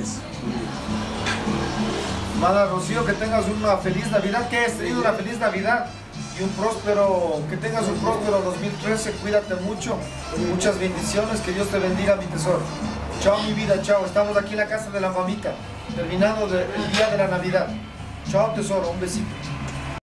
Amada Rocío, que tengas una feliz Navidad, que hayas tenido una feliz Navidad y que tengas un próspero 2013, cuídate mucho, muchas bendiciones, que Dios te bendiga, mi tesoro. Chao, mi vida, chao, estamos aquí en la casa de la mamita, terminando el día de la Navidad. Chao, tesoro, un besito.